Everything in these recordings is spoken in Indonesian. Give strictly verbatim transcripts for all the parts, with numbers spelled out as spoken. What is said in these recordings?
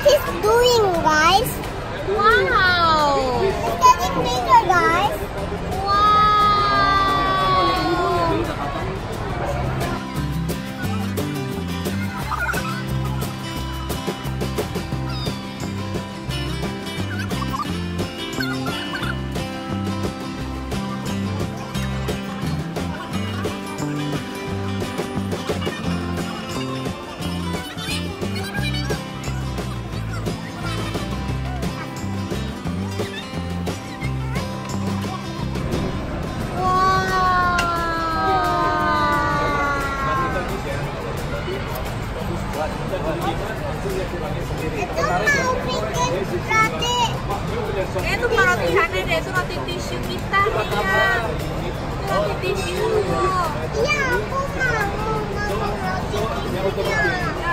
he's doing, guys. Wow. It's getting bigger, guys. Itu mau bikin roti. Eh, itu bukan roti sana deh, itu roti tisu kita ya. Itu roti tisu. Iya, aku mau mau roti tisunya.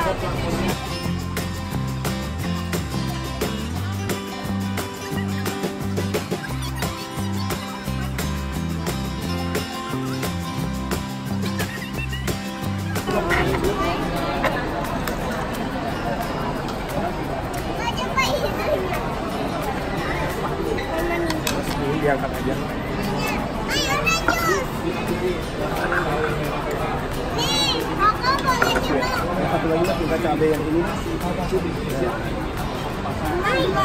Diangkat aja. Ayo lanjut. Nih, kakak boleh coba. Yang satu lagi lah kita cabai yang ini. Ayo.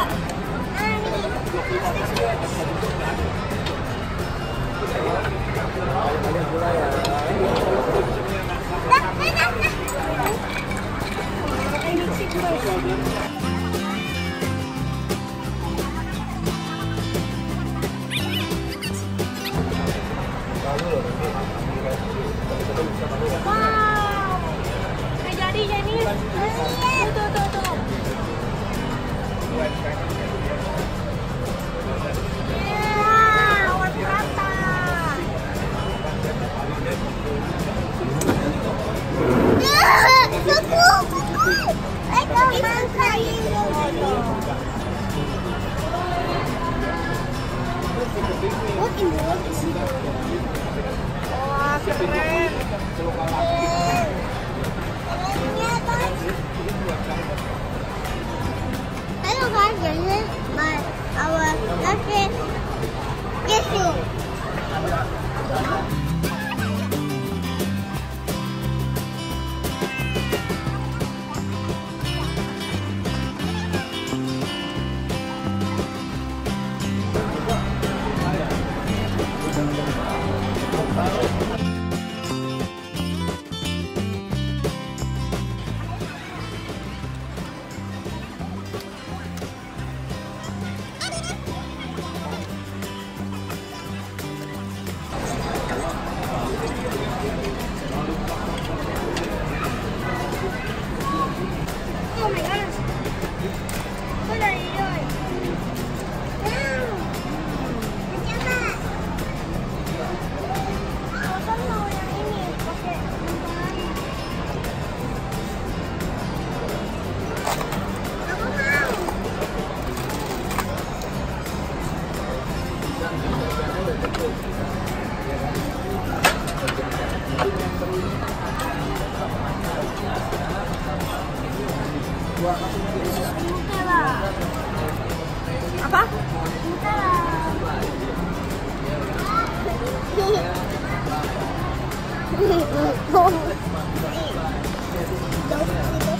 Banyak gula ya. Nah, nah, nah, nah. Wow. Udah jadi jadi. Tuh tuh tuh tuh. Wow, berapa? Kuku, kuku. Eko makan ini. What in the world is it? Wah, keren. Hello guys, this is my our cousin Jisoo. Oh my gosh. What are you doing? Wow. Coba. Aku mau yang ini pakai ini. Aku mau. Nutella. Apa? Nutella.